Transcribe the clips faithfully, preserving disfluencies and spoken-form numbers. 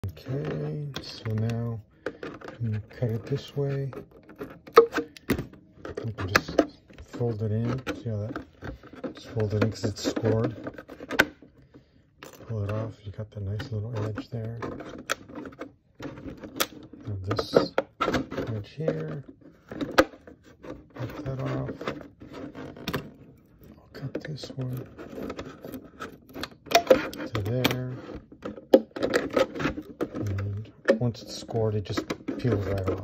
Okay, so now you cut it this way. You can just fold it in. See how that? Just fold it in because it's scored. Pull it off. You got the nice little edge there. Have this edge here. Cut that off. I'll cut this one to there. And once it's scored, it just peels right off.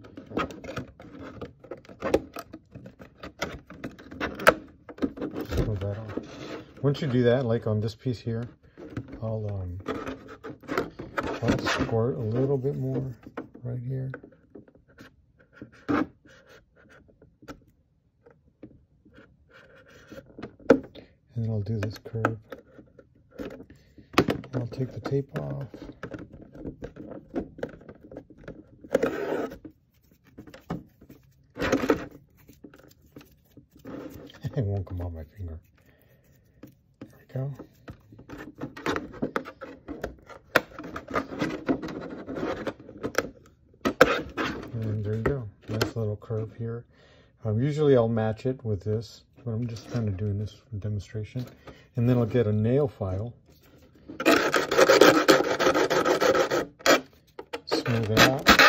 Just pull that off. Once you do that, like on this piece here, I'll um, I'll score it a little bit more right here. And then I'll do this curve. I'll take the tape off. It won't come on my finger. There we go. And there you go. Nice little curve here. Um, usually I'll match it with this, but I'm just kind of doing this for demonstration. And then I'll get a nail file. Smooth it out.